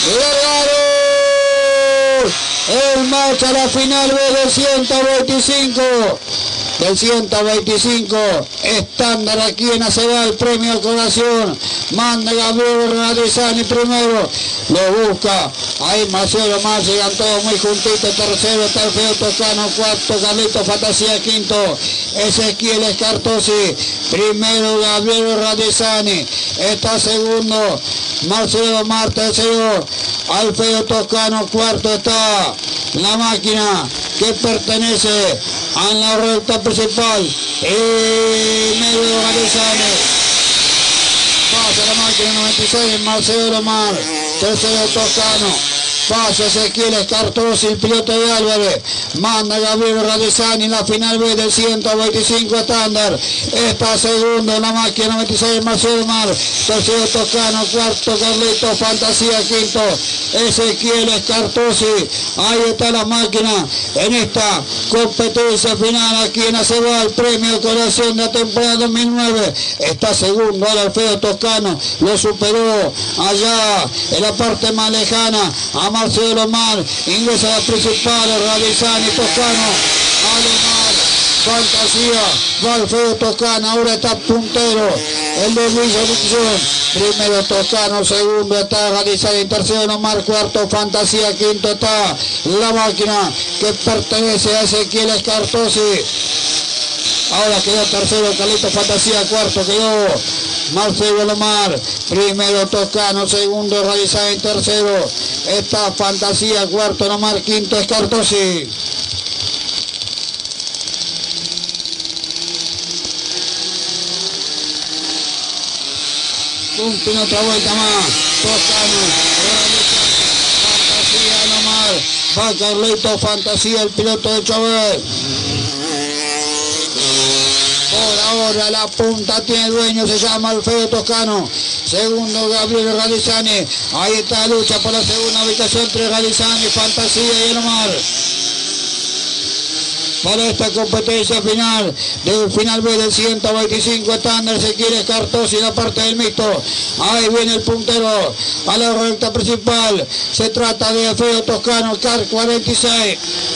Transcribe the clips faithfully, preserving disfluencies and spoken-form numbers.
¡Largaron! En marcha la final B del ciento veinticinco. Del ciento veinticinco, estándar aquí en Acebal, premio Corazón. Manda Gabriel Radizani primero, lo busca. Ahí Marcelo más, llegan todos muy juntitos. Tercero está Alfredo Toscano, cuarto Carlito Fantasía, quinto Ezequiel Escartosi. Primero Gabriel Radizani, está segundo Marcelo Mar, tercero Alfredo Toscano, cuarto está la máquina que pertenece a la recta principal. Primero Radizani, pasa la máquina noventa y seis, Marcelo Mar, tercero Toscano. Pasa Ezequiel Escartosi, el piloto de Álvarez. Manda Gabriel Radizani en la final B del ciento veinticinco estándar. Está segundo en la máquina noventa y seis, Marcelo Mar. Tercero Toscano, cuarto Carlito Fantasía, quinto Ezequiel Escartosi. Ahí está la máquina en esta competencia final aquí en Acebal, premio Corazón de la temporada dos mil nueve. Está segundo ahora Alfredo Toscano, lo superó allá en la parte más lejana a Marcelo Mar. Ingresa a la principal, Radizani, Toscano, Alemán, Fantasía, va Alfredo Toscano, ahora está puntero el de Luis Edición. Primero Toscano, segundo está Radizani, tercero Omar, cuarto Fantasía, quinto está la máquina que pertenece a Ezequiel Escartosi. Ahora quedó tercero Carlito Fantasía, cuarto quedó Marcelo Lomar. Primero Toscano, segundo Radizani, tercero está Fantasía, cuarto Lomar, quinto Escartosi. Cumplen otra vuelta más. Toscano, Fantasía Lomar. Va Carlito Fantasía, el piloto de Chauvel. Por ahora la punta tiene dueño, se llama Alfredo Toscano. Segundo Gabriel Radizani. Ahí está la lucha por la segunda ubicación entre Radizani, Fantasía y Elomar. Para esta competencia final del final B del ciento veinticinco estándar, Ezequiel Escartosi en la parte del mixto. Ahí viene el puntero a la recta principal. Se trata de Alfredo Toscano, Car cuarenta y seis.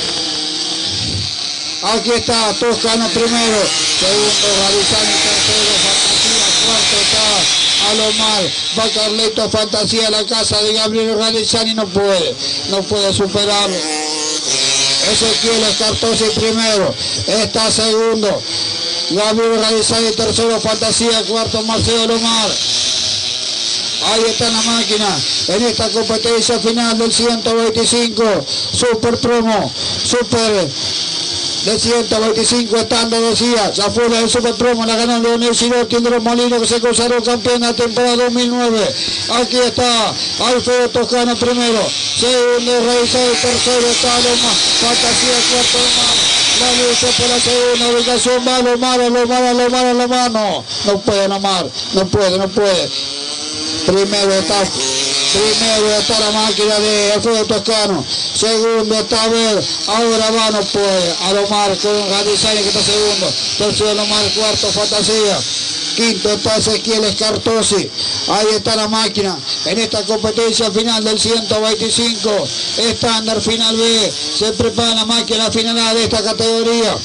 Aquí está Toscano primero, segundo Radizani, tercero Fantasía, cuarto está Alomar. Va Carlito Fantasía a la casa de Gabriel Radizani, no puede, no puede superarlo. Ezequiel Escartosi primero, está segundo Gabriel Radizani, tercero Fantasía, cuarto Marcelo Alomar. Ahí está la máquina en esta competencia final del ciento veinticinco, Super Promo, Super de ciento veinticinco estándar, decía, ya fue la del Super Promo, la ganó Leonel Sirotti de los Molinos, que se consagró campeón de la temporada dos mil nueve. Aquí está Alfredo Toscano primero, segundo Radizani, tercero está Loma, Fantasía, cuarto Loma. La lucha por la segunda ubicación, va Lomar, Lomar, Lomar, Lomar, no, no puede Lomar, no puede, no puede. Primero está, primero está la máquina de Alfredo Toscano, segundo está a ver, ahora va, no puede, Alomar con Radizani que está segundo, tercero Lomar, cuarto Fantasía, quinto está Ezequiel Escartosi. Ahí está la máquina en esta competencia final del ciento veinticinco estándar final B. Se prepara la máquina final A de esta categoría.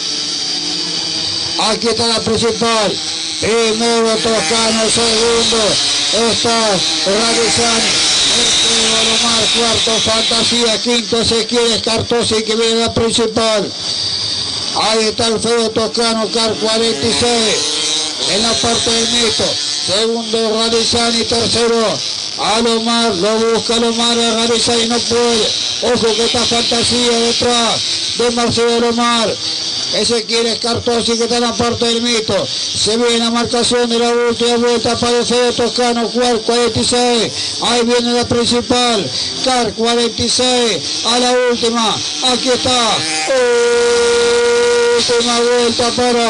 Aquí está la principal, primero Toscano, segundo está Radizani, tercero Lomar, cuarto Fantasía, quinto Ezequiel Escartosi que viene la principal. Ahí está Alfredo Toscano, Car cuarenta y seis en la parte del mixto, segundo Radizani, tercero Alomar, lo busca Alomar, Radizani no puede, ojo que está Fantasía detrás de Marcelo Alomar. Ezequiel Escartosi que está en la parte del mixto, se viene la marcación de la última vuelta para Alfredo Toscano, Car cuarenta y seis, ahí viene la principal, Car cuarenta y seis, a la última, aquí está, última vuelta para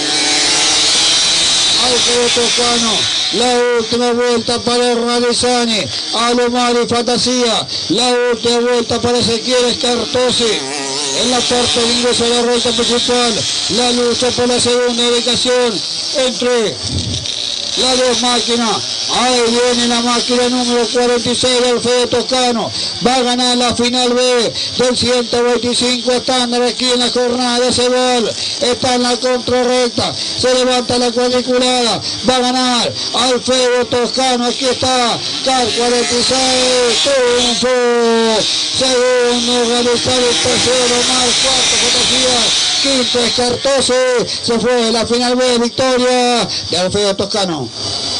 Alfredo Toscano, la última vuelta para Radizani, Alomar y Fantasía, la última vuelta para Ezequiel Escartosi. En la parte de ingreso de la recta principal, la lucha por la segunda ubicación entre las dos máquinas. Ahí viene la máquina número cuarenta y seis del Alfredo Toscano. Va a ganar la final B del ciento veinticinco estándar aquí en la jornada de Cebol. Está en la contrarrecta. Se levanta la cuadriculada. Va a ganar Alfredo Toscano. Aquí está. Car cuarenta y seis. Triunfo. Segundo Galizal. Tercero Omar. Cuarto Fotografía. Quinto Escartose. Se fue la final B. Victoria de Alfredo Toscano.